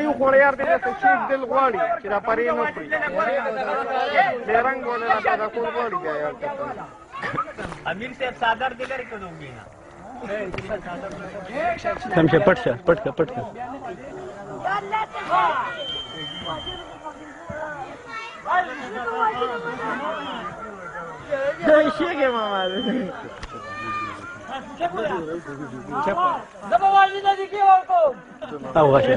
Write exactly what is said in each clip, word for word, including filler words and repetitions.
غوړي وخوړه یار دې داسې شیک دل غواړي چې دا پرې نه خوري بې رنګ ولې را پیدا کول غواړي بیا یار امیر صاحب صادر دې لرې کړو نه کم شه پټ شه پټ کا پټ کا دا شیګه ماما زما والي نه دي کې ورکو او غشه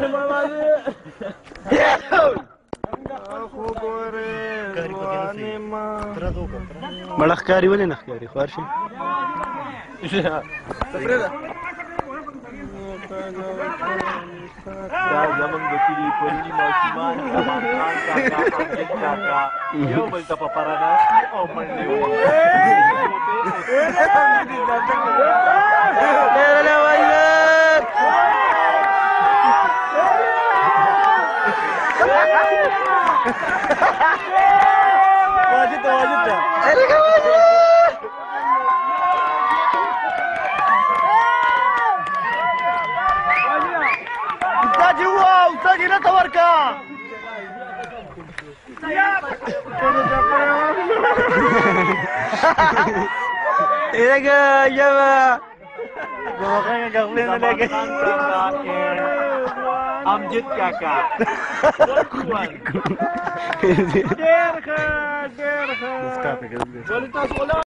خو ګوره ځوانې ما مړه ښکاري ولې نه ښکاري خوار شي دا زمونږ د کلي پروني ماشومان زمان خان کاکا امجد کاکا یو بل ته په پره ناستي او منډې وهي واجد ته واجد ته استاذ هو استاذ نه تورکا اېګه یوا زمان خان کاکا امجد کاکا ډېر ښه ډېر ښه